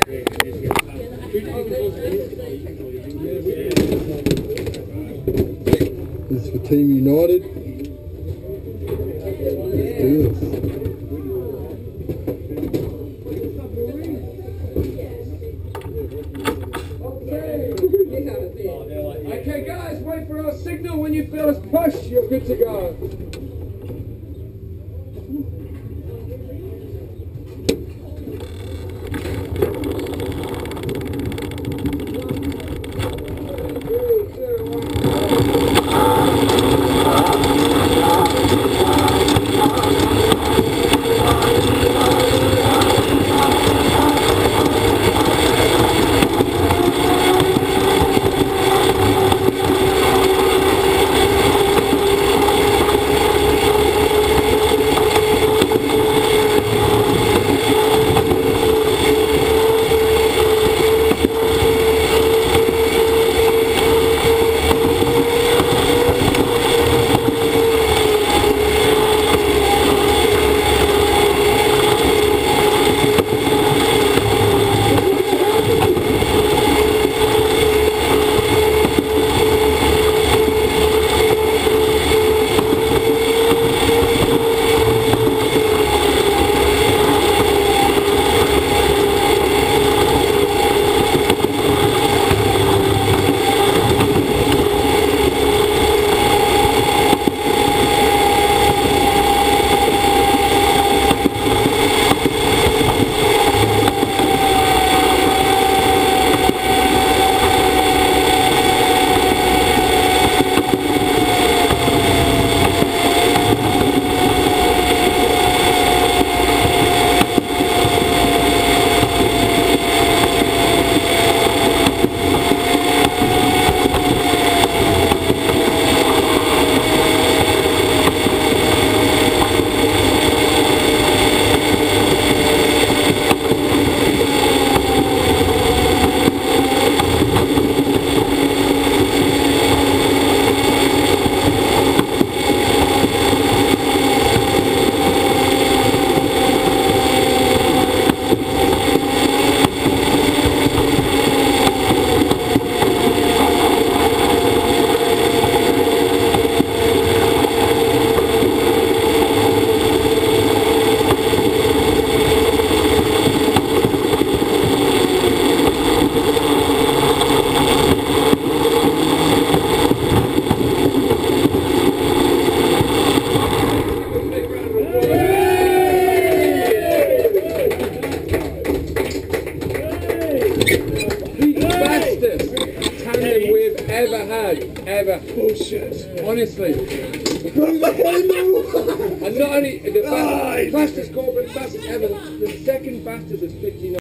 This is for Team United. Let's do this. Okay guys, wait for our signal. When you feel us push, you're good to go. Tandem we've ever had, ever. Bullshit. Honestly. And not only the fastest corporate fastest ever, the second fastest is 59.